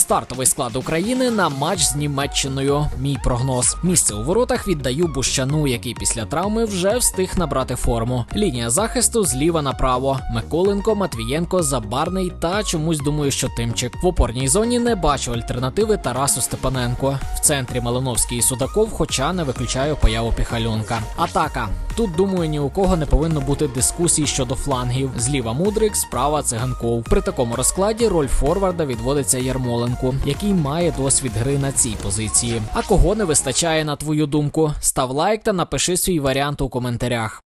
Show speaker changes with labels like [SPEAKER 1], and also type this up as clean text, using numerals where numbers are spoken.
[SPEAKER 1] Стартовий склад України на матч з Німеччиною. Мій прогноз. Місце у воротах віддаю Бущану, який після травми вже встиг набрати форму. Лінія захисту зліва направо. Миколенко, Матвієнко, Забарний та чомусь думаю, що Тимчик. В опорній зоні не бачу альтернативи Тарасу Степаненко. В центрі Малиновський і Судаков, хоча не виключаю появу Піхальонка. Атака. Тут, думаю, ні у кого не повинно бути дискусій щодо флангів. Зліва Мудрик, справа Циганков. При такому розкладі роль форварда відводиться Ярмоленку, який має досвід гри на цій позиції. А кого не вистачає, на твою думку? Став лайк та напиши свій варіант у коментарях.